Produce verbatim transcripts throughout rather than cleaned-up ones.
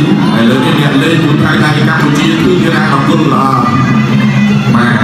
ហើយលើនេះអ្នកលេងមួយថ្ងៃថ្ងៃកម្ពុជាគឺគេថាអរគុណល្អបាទ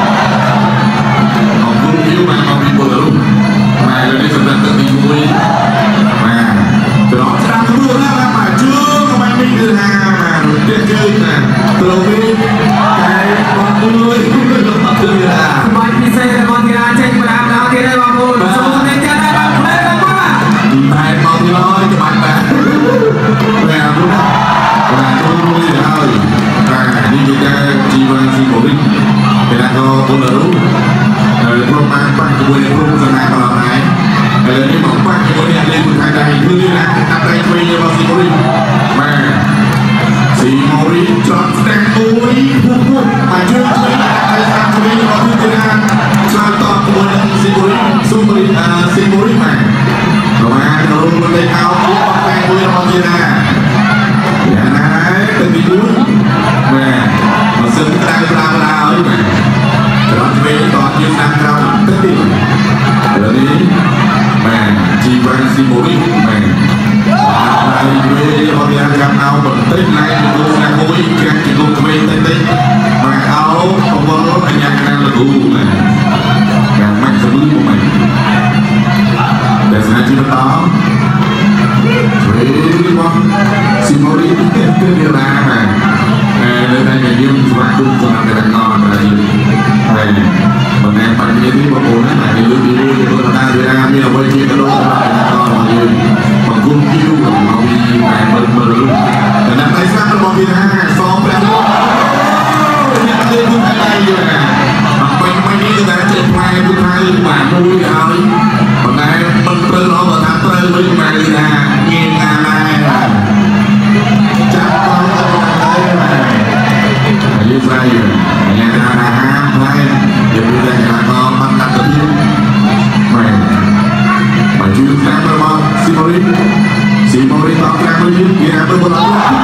អរគុណយូរបាទអរគុណពលរូបបាទលើនេះសម្រាប់ទឹកទីមួយបាទច្រកច្រាំគ្រួណាស់បាទជឿក៏មិនមានគឺថាបាទទៀតជឿណាត្រូវវិញតែបងគួយគឺថាបាច់ពិសេសរបស់ទីរាចេញមកដល់ដល់ទៀតហើយបងប្អូនសូមសម្ដែងចាត់ឲ្យបានផ្លែទៅបាទតែមកទីហើយច្បាស់បាទបាទអរគុណបាទចូលរួចហើយបាទនេះគឺការជីវ៉ាស៊ីបូរីគេថាក៏ពលរូបហើយព្រមបានបាក់ជាមួយនឹងក្រុមសំណាក់កន្លងហើយហើយនេះមកបាក់ជាមួយអ្នកលេងមួយថ្ងៃដែរគឺនេះណាកាត់តែធ្វើរបស់ស៊ីបូរីបាទស៊ីបូរីចត់ស្ដាំមួយពុះពុះបាទជឿជួយឲ្យតាមជួយរបស់គឺគេថាឆ្លើយតបជាមួយនឹងស៊ីបូរីស៊ូបូរីអាស៊ីបូរីបាទប្រហែលទៅមិនได้ខោពួកតែមួយរបស់គេណាយ៉ាងណាទៅទីមួយបាទមកសឹកក្តៅក្តៅក្តៅហើយបាទត្រង់ពេលតតយើងតាមក្រោយទៅទីឥឡូវនេះបាទជីវ៉ាស៊ីបូរីបាទហើយពេលរបស់យើងចាប់អោបន្តិចណែទៅណាមួយជាងជាលោកក្មេងតិចតិចបាទអោប្រវល់អញ្ញាកណ្ដាលលូបាទយ៉ាងម៉េចទៅមួយមកតែស្នាជីវតោពេលរបស់ស៊ីបូរីគឺវាឡាបាទនៅតែយើងស្វាគមន៍សម្រាប់តែងអត់ហើយហើយបណ្ដាបញ្ហានេះបងប្អូនណាតែលើកពីរួចទៅដល់វាមានអ្វីជាទៅដល់តែងអត់របស់យើងបង្គំគីវមកពីតែមើលមើលតែអ្នកតែស្រាប់របស់វាថាសងព្រះអ្នកលេងខ្លួនឯងយល់ណាអត់បាញ់បាញ់នេះគឺតែចេះផ្លែគឺថាបាទមួយហើយបណ្ដាមិនត្រូវល្អបើថាត្រូវវិញមកគឺថាងាយណាស់ដែរចាប់បងទៅទៅយើងស្រាយយ៉ាងណាអាហារផ្លែយើងមានតែការកងបានដាក់ទៅទៀតបាទបើជួយតាមរបស់ស៊ីបូរីស៊ីបូរីតតាមមួយយើងគេអាចទៅបន្ត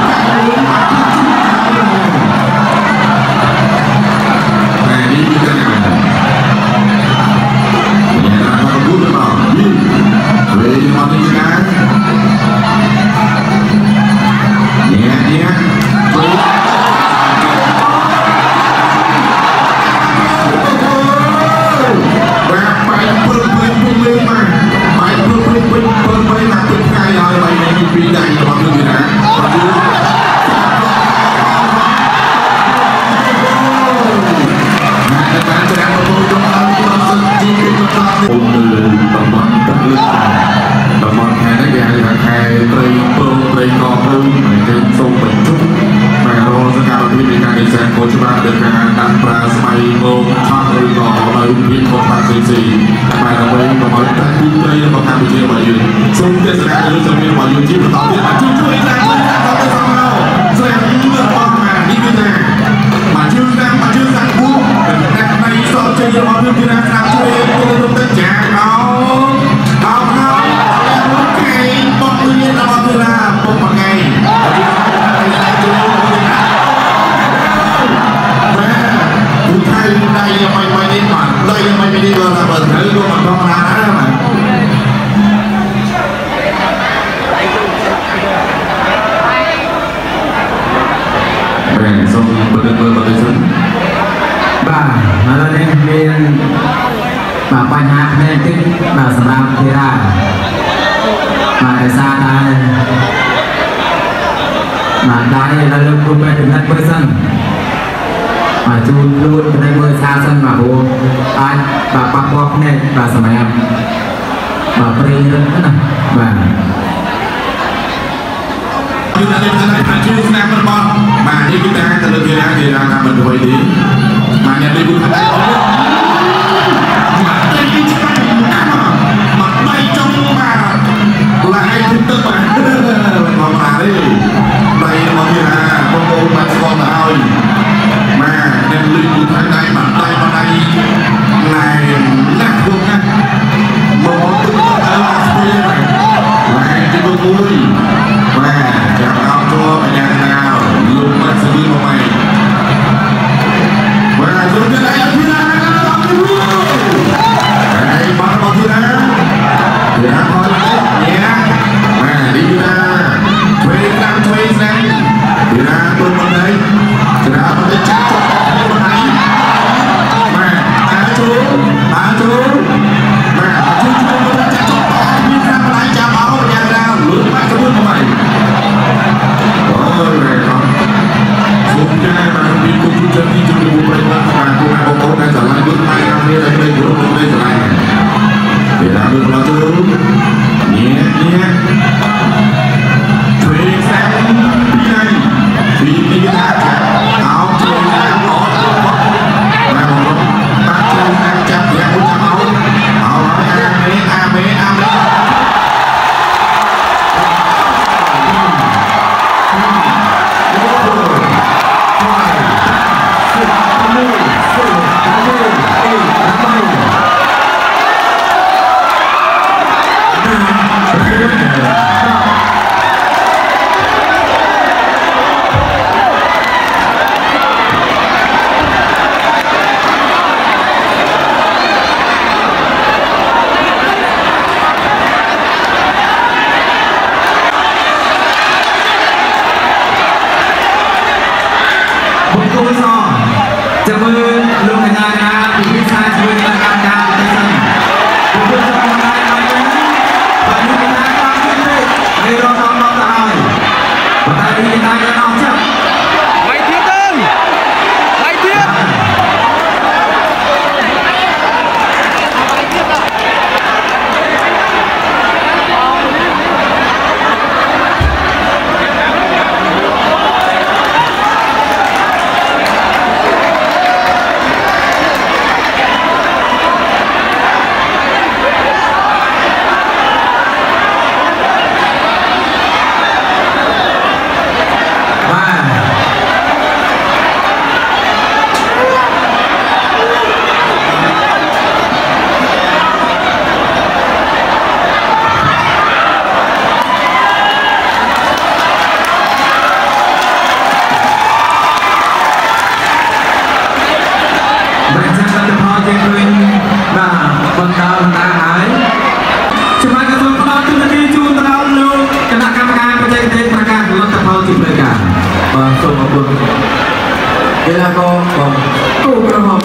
តែនេះគឺការយ៉ាងណាក៏គួរទៅមកវិញមកទីណាញ៉ាញ៉ាពីដៃរបស់គឺណាបាទគឺតែបានច្រើនបងប្អូនចូលដល់ក្នុងសិទ្ធិជីវិតបន្តអូននៅតំបន់ទឹកលឹកតំបន់ខេត្តនេះគេហៅថាខេត្តព្រៃព្រំព្រៃកោព្រំហើយយើងសូមបញ្ជូនបាទរាល់សកម្មភាពនៃការនេសាទខុសច្បាប់ដោយការដាក់ប្រើស្បៃមកឆក់ឬក៏ដោយរូបភាពខុសច្បាប់ផ្សេងៗបាទដើម្បីកុំឲ្យតែទីព្រៃរបស់កម្ពុជារបស់យើងសូមទេសនាលើជំនាញរបស់យើងជាបន្តទៀតបាទជួយជួយតាមតាមទៅសំណោស្រាប់យូររបស់មកនេះគឺថាបាទជឿតាមបាទជឿតាមគូតែតែសោកជ័យរបស់យើងគឺថាស្រាប់ជួយទៅទៅទៅចាអោអោអោគេបងលៀនរបស់គឺថាពុកមួយថ្ងៃគឺថៃដៃយ៉ាងម៉េចម៉េចនេះបាទដៃយ៉ាងម៉េចនេះក៏ថាបើត្រូវក៏មិនធម្មតាដែរបាទបាទសូមបន្តមើលបន្តសិនបាទឥឡូវនេះមានបាទបញ្ហាផ្នែកតិចបាទសម្រាប់ធីរ៉ាបាទដោយសារតែបាទដៃឥឡូវលោកគ្រូពេទ្យចំណិតមើលសិនបាទជួនលួនទៅមើលសារសិនបាទព្រោះអាចបាទប៉ះពាល់ភ្នែកបាទសម្រាប់បាទព្រីរឹងណាបាទគឺតែតែថាជួយស្នាមរបស់បាទនេះគឺតែទៅលើគេណាគេថាថាមិនធ្វើទេបាទអ្នកនេះគឺថាបាទតែគេច្បាស់មកដៃចុងបាទឡាយទឹកបាទបងបាទទេដៃរបស់គេណាបងប្អូនបាទស្គាល់ទៅហើយបាទអ្នកលឺគឺថាដៃបាទដៃបាទដៃណែណាស់ពួកណាមកទឹកទៅស្ពៀនបាទឡាយទីមួយបាទចាប់អោចូលបញ្ញា Phu Soจะมือลงในงานนะผู้พิชาช่วยในการการในสนามผู้พิชาทำงานอะไรนั้นวันนี้เป็นการการที่ได้ในรอบรองรองตายวันนี้เป็นการการน้องเจ้าไม่เทียบกันไม่เทียบKailangan ko kung kung